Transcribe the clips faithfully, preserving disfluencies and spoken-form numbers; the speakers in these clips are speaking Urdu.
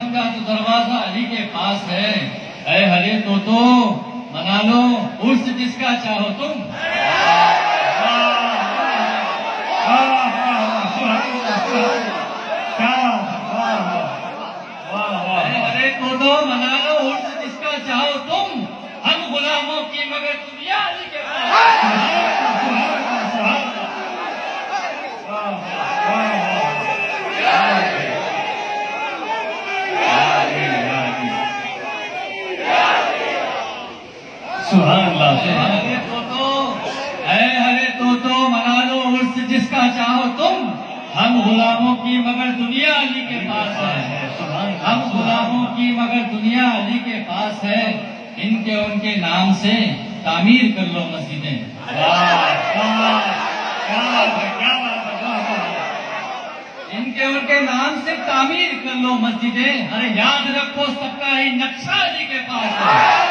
کا تو دروازہ علی کے پاس ہے. اے ہرے تو تو منا لو عرس جس کا چاہو تم. ارے تو تو منا لو عرس جس کا چاہو تم. ہم غلاموں کی مگر دنیا علی کے پاس. سبحان اللہ. ہرے تو تو اے ہرے تو تو منا لو عرس جس کا چاہو تم. ہم غلاموں کی مگر دنیا علی کے پاس ہے. ہم غلاموں کی مگر دنیا علی کے پاس ہے. ان کے ان کے نام سے تعمیر کر لو مسجدیں. ان کے ان کے نام سے تعمیر کر لو مسجدیں. ارے یاد رکھو سب کا ہی نقشہ علی کے پاس ہے.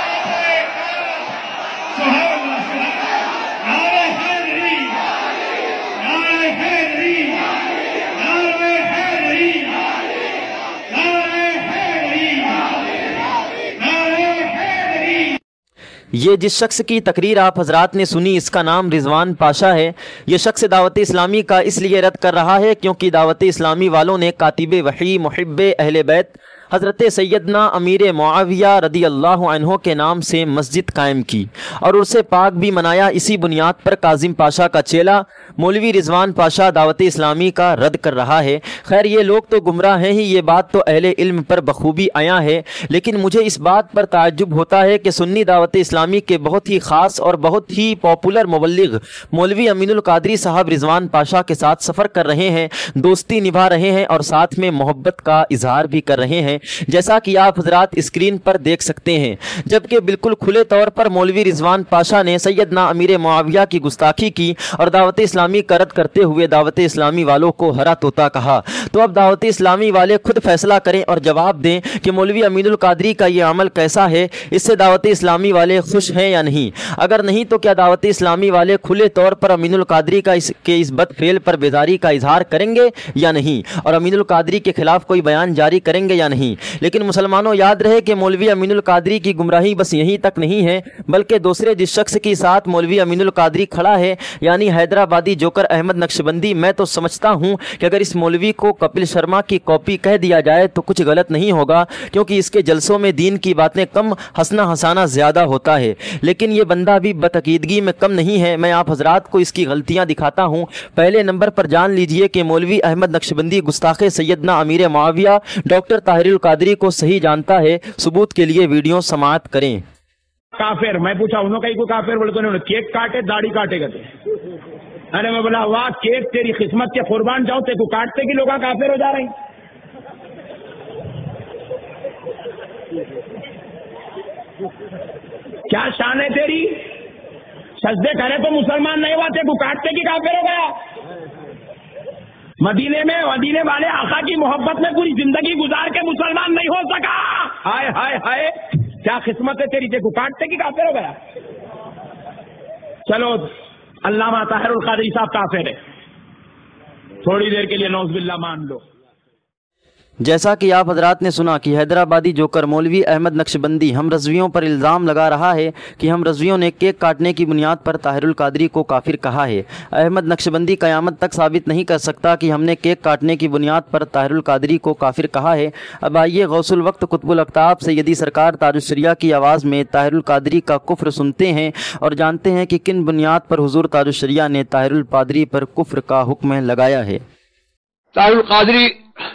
یہ جس شخص کی تقریر آپ حضرات نے سنی اس کا نام رضوان پاشا ہے. یہ شخص دعوت اسلامی کا اس لیے رد کر رہا ہے کیونکہ دعوت اسلامی والوں نے کاتب وحی محب اہل بیت حضرت سیدنا امیر معاویہ رضی اللہ عنہ کے نام سے مسجد قائم کی اور اسے پاک بھی منایا. اسی بنیاد پر کاظم پاشا کا چیلا مولوی رضوان پاشا دعوت اسلامی کا رد کر رہا ہے. خیر یہ لوگ تو گمراہ ہیں ہی، یہ بات تو اہل علم پر بخوبی عیاں ہے، لیکن مجھے اس بات پر تعجب ہوتا ہے کہ سنی دعوت اسلامی کے بہت ہی خاص اور بہت ہی پاپولر مبلغ مولوی امین القادری صاحب رضوان پاشا کے ساتھ سفر کر رہے ہیں، دوستی نبھا رہے ہیں اور ساتھ میں محبت کا اظہار بھی کر رہے ہیں، جیسا کہ آپ حضرات اسکرین پر دیکھ سکتے ہیں. جبکہ بالکل کھلے طور پر مولوی رضوان پاشا نے سیدنا امیر معاویہ کی گستاخی کی اور دعوت اسلامی کا رد کرتے ہوئے دعوت اسلامی والوں کو ہرا طوطا کہا. تو اب دعوت اسلامی والے خود فیصلہ کریں اور جواب دیں کہ مولوی امین القادری کا یہ عمل کیسا ہے، اس سے دعوت اسلامی والے خوش ہیں یا نہیں. اگر نہیں تو کیا دعوت اسلامی والے کھلے طور پر امین القادری کا اس کے اس بد فعل پر بیداری کا اظہار کریں گے یا نہیں، اور امین القادری کے خلاف کوئی بیان جاری کریں گے یا نہیں. لیکن مسلمانوں یاد رہے کہ مولوی امین القادری کی گمراہی بس یہیں تک نہیں ہے، بلکہ دوسرے جس شخص کے ساتھ مولوی امین القادری کھڑا ہے یعنی حیدرآبادی جوکر احمد نقشبندی، میں تو سمجھتا ہوں کہ اگر اس مولوی کو کپل شرما کی کاپی کہہ دیا جائے تو کچھ غلط نہیں ہوگا، کیونکہ اس کے جلسوں میں دین کی باتیں کم، ہنسنا ہنسانا زیادہ ہوتا ہے. لیکن یہ بندہ بھی بتعقیدگی میں کم نہیں ہے. میں آپ حضرات کو اس کی غلطیاں دکھاتا ہوں. پہلے نمبر پر جان لیجئے کہ مولوی احمد نقشبندی گستاخ سیدنا امیر معاویہ ڈاکٹر طاہر القادری کو صحیح جانتا ہے. ثبوت کے لیے ویڈیو سماعت کریں. کافر میں پوچھا انہوں کا ہی کوئی کافر بولے تو انہوں نے کیک کاٹے داڑھی کاٹے گا. ارے میں بولا واہ کیک تیری قسمت کے قربان جاؤ تے کو کاٹتے کی لوگ کافر ہو جا رہے ہیں. کیا شان ہے تیری، سجدے کرے تو مسلمان نہیں ہوا، تے کو کاٹتے کی کافر ہو گیا. مدینے میں مدینے والے آقا کی محبت میں پوری زندگی گزار کے مسلمان نہیں ہو سکا. ہائے ہائے ہائے کیا قسمت ہے تیری، تے کو کاٹتے کی کافر ہو گیا. چلو علامہ طاہر القادری صاحب کافر ہے، تھوڑی دیر کے لیے نعوذ باللہ مان لو. جیسا کہ آپ حضرات نے سنا کہ حیدرآبادی جوکر مولوی احمد نقشبندی ہم رضویوں پر الزام لگا رہا ہے کہ ہم رضویوں نے کیک کاٹنے کی بنیاد پر طاہر القادری کو کافر کہا ہے. احمد نقشبندی قیامت تک ثابت نہیں کر سکتا کہ ہم نے کیک کاٹنے کی بنیاد پر طاہر القادری کو کافر کہا ہے. اب آئیے غوث الوقت قطب الاقطاب سیدی سرکار تاج الشریعہ کی آواز میں طاہر القادری کا کفر سنتے ہیں اور جانتے ہیں کہ کن بنیاد پر حضور تاج الشریعہ نے طاہر القادری پر کفر کا حکم لگایا ہے. طاہر القادری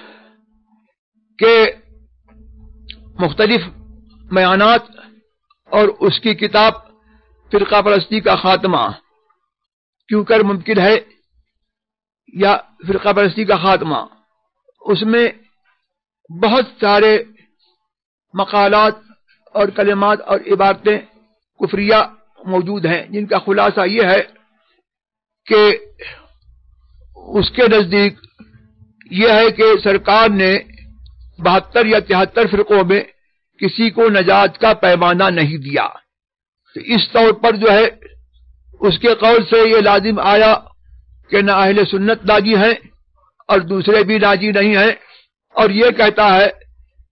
کے مختلف بیانات اور اس کی کتاب فرقہ پرستی کا خاتمہ کیوں کر ممکن ہے یا فرقہ پرستی کا خاتمہ، اس میں بہت سارے مقالات اور کلمات اور عبارتیں کفریہ موجود ہیں جن کا خلاصہ یہ ہے کہ اس کے نزدیک یہ ہے کہ سرکار نے بہتر یا تہتر فرقوں میں کسی کو نجات کا پیمانہ نہیں دیا. تو اس طور پر جو ہے اس کے قول سے یہ لازم آیا کہ نہ اہل سنت ناجی ہیں اور دوسرے بھی ناجی نہیں ہیں، اور یہ کہتا ہے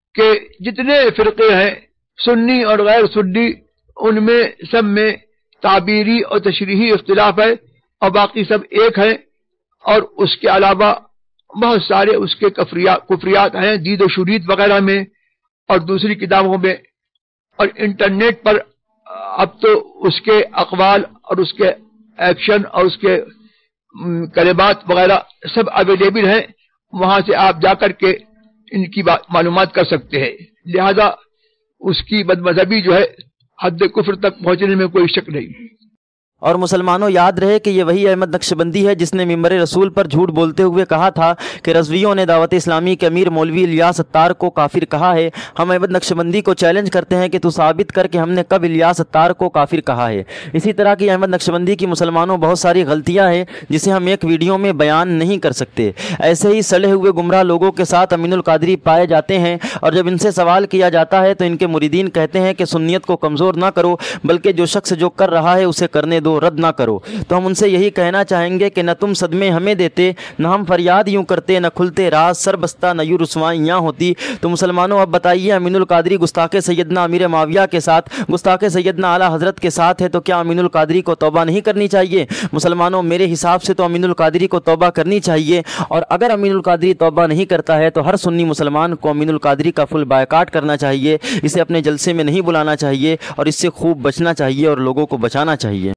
کہ جتنے فرقے ہیں سنی اور غیر سنی ان میں سب میں تعبیری اور تشریحی اختلاف ہے اور باقی سب ایک ہیں، اور اس کے علاوہ بہت سارے اس کے کفریات ہیں دید و شریعت وغیرہ میں اور دوسری کتابوں میں، اور انٹرنیٹ پر اب تو اس کے اقوال اور اس کے ایکشن اور اس کے کلمات وغیرہ سب اویلیبل ہیں، وہاں سے آپ جا کر کے ان کی معلومات کر سکتے ہیں۔ لہذا اس کی بد مذہبی جو ہے حد کفر تک پہنچنے میں کوئی شک نہیں۔ اور مسلمانوں یاد رہے کہ یہ وہی احمد نقشبندی ہے جس نے ممبر رسول پر جھوٹ بولتے ہوئے کہا تھا کہ رضویوں نے دعوت اسلامی کے امیر مولوی الیاس اتار کو کافر کہا ہے۔ ہم احمد نقشبندی کو چیلنج کرتے ہیں کہ تو ثابت کر کہ ہم نے کب الیاس اتار کو کافر کہا ہے۔ اسی طرح کی احمد نقشبندی کی مسلمانوں بہت ساری غلطیاں ہیں جسے ہم ایک ویڈیو میں بیان نہیں کر سکتے۔ ایسے ہی سڑے ہوئے گمراہ لوگوں کے ساتھ امین القادری پائے جاتے ہیں، اور جب ان سے سوال کیا جاتا ہے تو ان کے مریدین کہتے ہیں کہ سنیت کو کمزور نہ کرو، بلکہ جو شخص جو کر رہا ہے اسے کرنے دو، رد نہ کرو۔ تو ہم ان سے یہی کہنا چاہیں گے کہ نہ تم صدمے ہمیں دیتے، نہ ہم فریاد یوں کرتے، نہ کھلتے راز سر بستہ، نہ یوں رسوائیاں ہوتی۔ تو مسلمانوں اب بتائیے، امین القادری گستاخ سیدنا امیر معاویہ کے ساتھ، گستاخ سیدنا اعلیٰ حضرت کے ساتھ ہے، تو کیا امین القادری کو توبہ نہیں کرنی چاہیے؟ مسلمانوں میرے حساب سے تو امین القادری کو توبہ کرنی چاہیے، اور اگر امین القادری توبہ نہیں کرتا ہے تو ہر سنی مسلمان کو امین القادری کا فل بائیکاٹ کرنا چاہیے، اسے اپنے جلسے میں نہیں بلانا چاہیے، اور اس سے خوب بچنا چاہیے اور لوگوں کو بچانا چاہیے۔